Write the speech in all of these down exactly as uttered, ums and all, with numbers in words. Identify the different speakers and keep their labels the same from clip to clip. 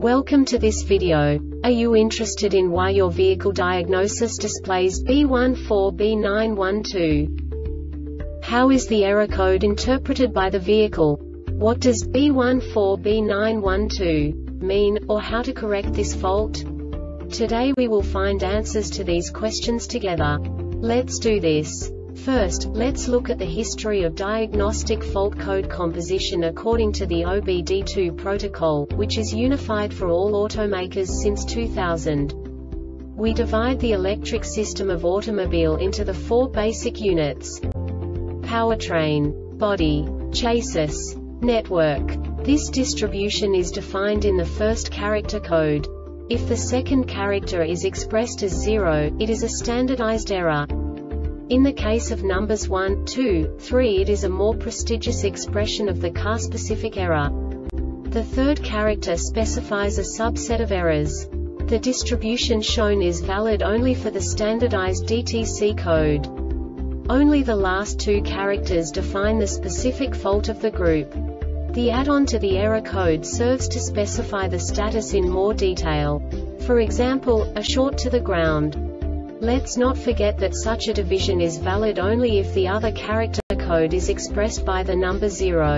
Speaker 1: Welcome to this video. Are you interested in why your vehicle diagnosis displays B one four B nine one two? How is the error code interpreted by the vehicle? What does B one four B nine one two mean, or how to correct this fault? Today we will find answers to these questions together. Let's do this. First, let's look at the history of diagnostic fault code composition according to the O B D two protocol, which is unified for all automakers since two thousand. We divide the electric system of automobile into the four basic units: powertrain, body, chassis, network. This distribution is defined in the first character code. If the second character is expressed as zero, it is a standardized error. In the case of numbers one, two, three, it is a more prestigious expression of the car-specific error. The third character specifies a subset of errors. The distribution shown is valid only for the standardized D T C code. Only the last two characters define the specific fault of the group. The add-on to the error code serves to specify the status in more detail. For example, a short to the ground. Let's not forget that such a division is valid only if the other character code is expressed by the number zero.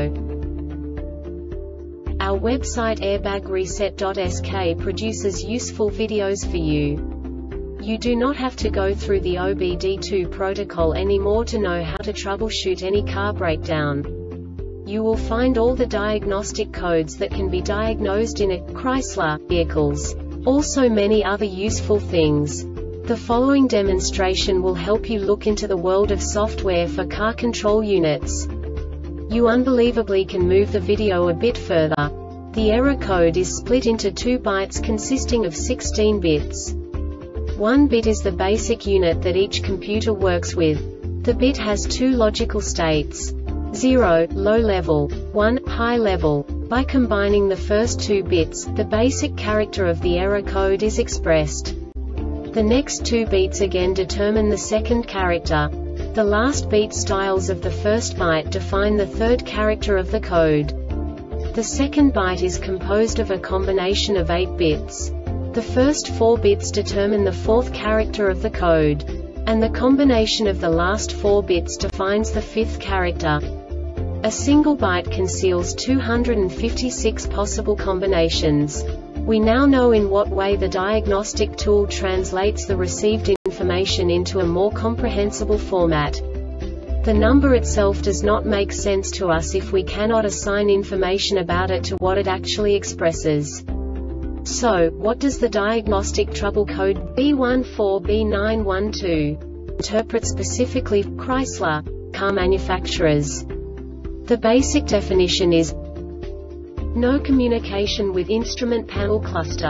Speaker 1: Our website airbag reset dot S K produces useful videos for you. You do not have to go through the O B D two protocol anymore to know how to troubleshoot any car breakdown. You will find all the diagnostic codes that can be diagnosed in a Chrysler vehicles. Also many other useful things. The following demonstration will help you look into the world of software for car control units. You unbelievably can move the video a bit further. The error code is split into two bytes consisting of sixteen bits. One bit is the basic unit that each computer works with. The bit has two logical states: zero, low level, one, high level. By combining the first two bits, the basic character of the error code is expressed. The next two beats again determine the second character. The last beat styles of the first byte define the third character of the code. The second byte is composed of a combination of eight bits. The first four bits determine the fourth character of the code. And the combination of the last four bits defines the fifth character. A single byte conceals two hundred fifty-six possible combinations. We now know in what way the diagnostic tool translates the received information into a more comprehensible format. The number itself does not make sense to us if we cannot assign information about it to what it actually expresses. So, what does the diagnostic trouble code B one four B nine one two interpret specifically for Chrysler car manufacturers? The basic definition is no communication with instrument panel cluster.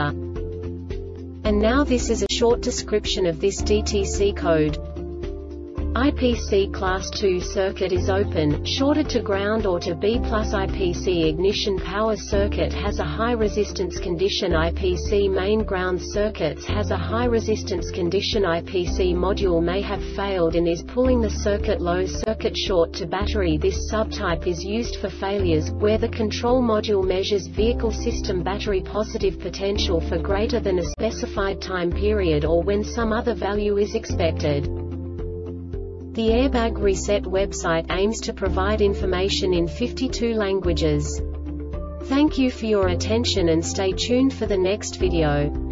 Speaker 1: And now this is a short description of this D T C code. I P C class two circuit is open, shorted to ground or to B plus. I P C ignition power circuit has a high resistance condition. I P C main ground circuits has a high resistance condition. I P C module may have failed and is pulling the circuit low. Circuit short to battery. This subtype is used for failures where the control module measures vehicle system battery positive potential for greater than a specified time period or when some other value is expected. The Airbag Reset website aims to provide information in fifty-two languages. Thank you for your attention and stay tuned for the next video.